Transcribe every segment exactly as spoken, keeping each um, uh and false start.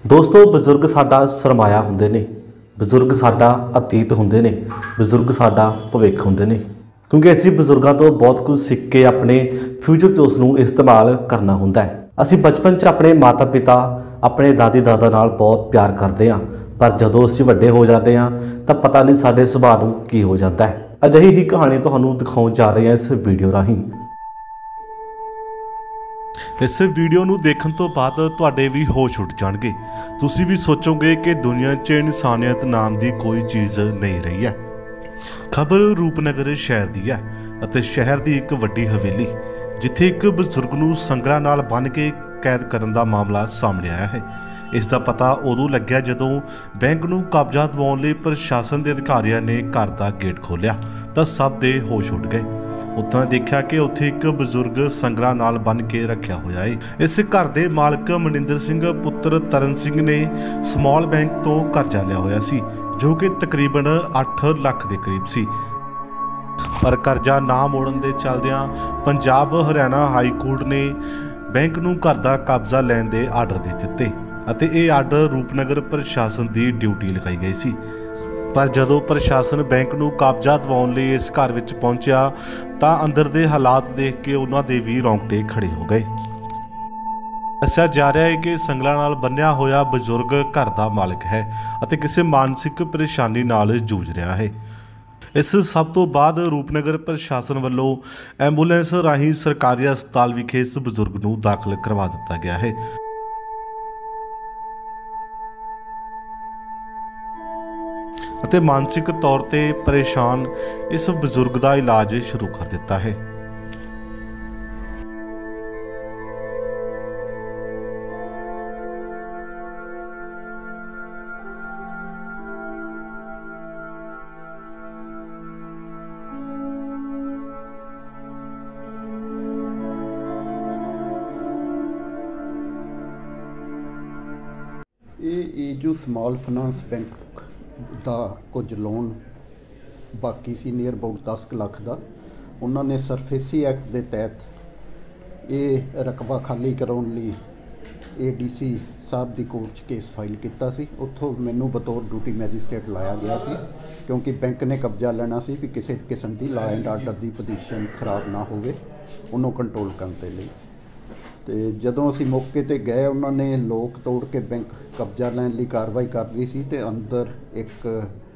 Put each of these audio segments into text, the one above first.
दोस्तों बजुर्ग साडा सरमाया हुंदे ने, बजुर्ग साडा अतीत हुंदे ने, बजुर्ग साडा भविख हुंदे ने, क्योंकि असीं बजुर्गों तो बहुत कुछ सीख के अपने फ्यूचर च उसनूं इस्तेमाल करना हुंदा है। असीं बचपन च अपने माता पिता अपने दादी दादा नाल बहुत प्यार करते हैं, पर जदों असीं वड्डे हो जाते हैं तो पता नहीं साडे सुभाਅ नूं की हो जाता है। अजिही ही कहानी तुहानूं दिखाउण जा रहे हैं इस वीडियो राहीं। इस वीडियो नूं देखण तो बाद तुहाडे भी होश उठ जाणगे। तुसीं भी सोचोगे कि दुनिया च इंसानियत नाम की कोई चीज़ नहीं रही है। खबर रूपनगर शहर की है ਅਤੇ शहर की एक वड्डी हवेली जिथे एक बजुर्ग नूं संगलां नाल बन के कैद करन दा मामला सामने आया है। इस दा पता उदों लग्या जदों बैंक नूं कब्जा दिवाउण लई प्रशासन के अधिकारियों ने घर का गेट खोलिया तो सब दे होश उड़ गए। उत्थां देखा कि उत्थे एक बजुर्ग संगलां नाल बन के रखिया होया है। इस घर के मालक मनिंदर सिंह पुत्र तरन सिंह ने स्मॉल बैंक तो कर्जा लिया होया सी जो कि तकरीबन अठ लाख के करीब सी, पर कर्जा ना मोड़न के चलदियां पंजाब हरियाणा हाई कोर्ट ने बैंक नूं घर का कब्जा लैण दे आर्डर दे दिते अते ये आर्डर रूपनगर प्रशासन की ड्यूटी लगाई गई सी। पर जदों प्रशासन बैंक नूं कब्जा दिवाउण लई इस घर विच पहुंचिया तां अंदर दे हालात देख के उन्हां दे भी रौंगटे खड़े हो गए। दस्सिया जा रहा है कि संगलां नाल बन्निया होया बजुर्ग घर का मालिक है अते किसी मानसिक परेशानी नाल जूझ रहा है। इस सब तो बाद रूपनगर प्रशासन वालों एंबूलेंस राही सरकारी हस्पताल विखे इस बजुर्ग नूं दाखिल करवा दिता गया है। ਅਤੇ मानसिक तौर पर परेशान इस बजुर्ग का इलाज शुरू कर दिता है। ये जो स्मॉल फाइनांस बैंक ਦਾ ਕੁਝ ਲੋਨ ਬਾਕੀ ਸੀ ਨੀਅਰ ਅਬਾਊਟ दस ਲੱਖ ਦਾ, ਉਹਨਾਂ ਨੇ ਸਰਫੇਸੀ ਐਕਟ ਦੇ ਤਹਿਤ ਇਹ ਰਕਬਾ ਖਾਲੀ ਕਰਾਉਣ ਲਈ ਏਡੀਸੀ ਸਾਹਿਬ ਦੀ ਕੋਰਟ 'ਚ ਕੇਸ ਫਾਈਲ ਕੀਤਾ ਸੀ। ਉੱਥੋਂ ਮੈਨੂੰ ਬਤੌਰ ਡਿਊਟੀ ਮੈਜਿਸਟ੍ਰੇਟ ਲਾਇਆ ਗਿਆ ਸੀ ਕਿਉਂਕਿ ਬੈਂਕ ਨੇ ਕਬਜ਼ਾ ਲੈਣਾ ਸੀ ਵੀ ਕਿਸੇ ਕਿਸਮ ਦੀ law and order the position ਖਰਾਬ ਨਾ ਹੋਵੇ, ਉਹਨੂੰ ਕੰਟਰੋਲ ਕਰਨ ਦੇ ਲਈ। ਤੇ ਜਦੋਂ ਅਸੀਂ ਮੌਕੇ ਤੇ ਗਏ ਉਹਨਾਂ ਨੇ ਲੋਕ ਤੋੜ ਕੇ ਬੈਂਕ ਕਬਜ਼ਾ ਲੈਣ ਲਈ ਕਾਰਵਾਈ ਕਰ ਰਹੀ ਸੀ ਤੇ ਅੰਦਰ ਇੱਕ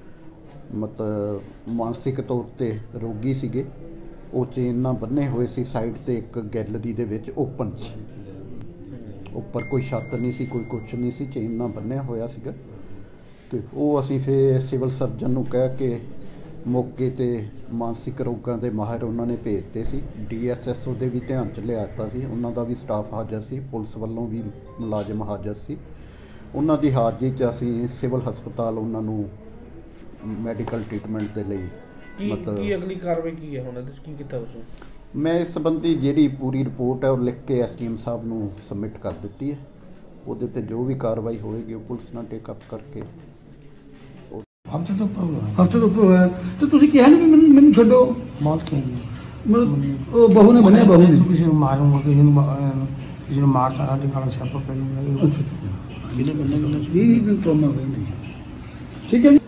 ਮਤਲਬ ਮਾਨਸਿਕ ਤੌਰ ਤੇ ਰੋਗੀ ਸੀਗੇ, ਉਹ ਚੇਨ ਨਾਲ ਬੰਨੇ ਹੋਏ ਸੀ ਸਾਈਡ ਤੇ ਇੱਕ ਗੈਲਰੀ ਦੇ ਵਿੱਚ ਓਪਨ 'ਚ, ਉੱਪਰ ਕੋਈ ਛੱਤ ਨਹੀਂ ਸੀ, ਕੋਈ ਕੁਛ ਨਹੀਂ ਸੀ, ਚੇਨ ਨਾਲ ਬੰਨਿਆ ਹੋਇਆ ਸੀਗਾ। ਤੇ ਉਹ ਅਸੀਂ ਫਿਰ ਸਿਵਲ ਸਰਜਨ ਨੂੰ ਕਹਿ ਕੇ ਮੌਕੇ ਤੇ ਮਾਨਸਿਕ ਰੋਗਾਂ ਦੇ ਮਾਹਿਰ ਉਹਨਾਂ ਨੇ ਭੇਜਤੇ ਸੀ। ਡੀ ਐਸ ਐਸ ਓ ਦੇ ਵੀ ਧਿਆਨ 'ਚ ਲਿਆ ਦਿੱਤਾ ਸੀ, ਉਹਨਾਂ ਦਾ ਵੀ ਸਟਾਫ ਹਾਜ਼ਰ ਸੀ, ਪੁਲਿਸ ਵੱਲੋਂ ਵੀ ਮੁਲਾਜ਼ਮ ਹਾਜ਼ਰ ਸੀ। ਉਹਨਾਂ ਦੀ ਹਾਜ਼ਰੀ 'ਚ ਅਸੀਂ ਸਿਵਲ ਹਸਪਤਾਲ ਉਹਨਾਂ ਨੂੰ ਮੈਡੀਕਲ ਟ੍ਰੀਟਮੈਂਟ ਦੇ ਲਈ ਮਤਲਬ ਕੀ ਅਗਲੀ ਕਾਰਵਾਈ ਕੀ ਹੈ ਹੁਣ ਇਹਦੇ 'ਚ ਕੀ ਕੀਤਾ ਤੁਸੀਂ? ਮੈਂ ਇਸ ਸੰਬੰਧੀ ਜਿਹੜੀ ਪੂਰੀ ਰਿਪੋਰਟ ਹੈ ਉਹ ਲਿਖ ਕੇ ਐਸ ਡੀ ਐਮ ਸਾਹਿਬ ਨੂੰ ਸਬਮਿਟ ਕਰ ਦਿੱਤੀ ਹੈ। ਉਹਦੇ 'ਤੇ ਜੋ ਵੀ ਕਾਰਵਾਈ ਹੋਏਗੀ ਉਹ ਪੁਲਿਸ ਨਾਲ ਟੇਕ ਅਪ ਕਰਕੇ हफ्ते तो ऊपर हुआ हफ्ते तो ऊपर हुआ तो तुसी कहा ना कि मैंने मैंने छोड़ो मौत कही मतलब वो बहू ने बने बहू ने किसी को मारूंगा किसी को किसी को मारता था दिखाना छापा करूंगा किसी करने के लिए ये ट्रॉमा रहती ठीक है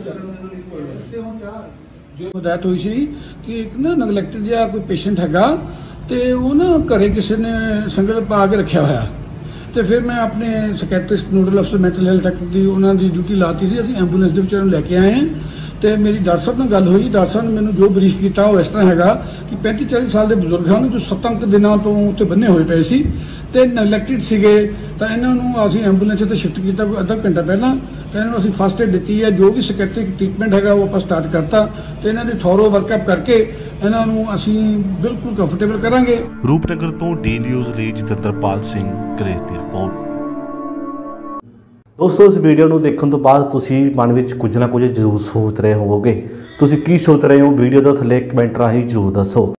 जो बताया तो इसी कि एक ना नेगलैक्टेड या कोई पेशेंट हैगा ते वो ना घरे किसी ने संगल पा के रखा होया तो फिर मैं अपने ਸਕੈਟਰਿਸਟ नोडल अफसर मैंटल हैल्थ तक की उन्होंने ड्यूटी लाती थी। असीं एंबूलेंस के विचारों लैके आए हैं तो मेरी डॉक्टर साहब नाल गल हुई, डॉक्टर साहब ने मैंने जो ब्रीफ किया वो इस तरह हैगा कि पैंती चालीस साल के बजुर्ग हैं जो सत्त दिनों तो उत्ते बन्ने हुए पे सी ते नेगलैक्टेड सीगे तो इन्हों असीं एंबूलेंस ते शिफ्ट किया अद्धा घंटा पहला तो इन्होंने असीं फस्ट एड दी है, जो भी सकैट्रिक ट्रीटमेंट हैगा वो आप स्टार्ट करता तो इन्हों की थोरो वर्कअप करके इन्हों असीं बिल्कुल कंफर्टेबल करांगे। रूपनगर तो डी न्यूज़ ਲਈ ਜਤਿੰਦਰਪਾਲ ਸਿੰਘ ਕਲੇਰ ਦੀ ਰਿਪੋर्ट। दोस्तों इस वीडियो को देखने तो बाद तुसी मन में कुछ ना कुछ जरूर सोच रहे होवोगे। तुसी की सोच रहे हो वीडियो के थले कमेंट राही जरूर दसो।